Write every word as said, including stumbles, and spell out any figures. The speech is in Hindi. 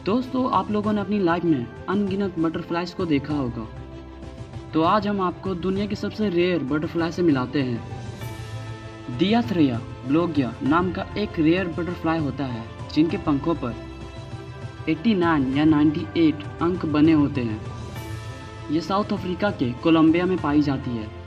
दोस्तों, आप लोगों ने अपनी लाइफ में अनगिनत बटरफ्लाइज को देखा होगा। तो आज हम आपको दुनिया की सबसे रेयर बटरफ्लाई से मिलाते हैं। दियाथ्रिया ब्लोगिया नाम का एक रेयर बटरफ्लाई होता है जिनके पंखों पर नवासी या अट्ठानवे अंक बने होते हैं। ये साउथ अफ्रीका के कोलंबिया में पाई जाती है।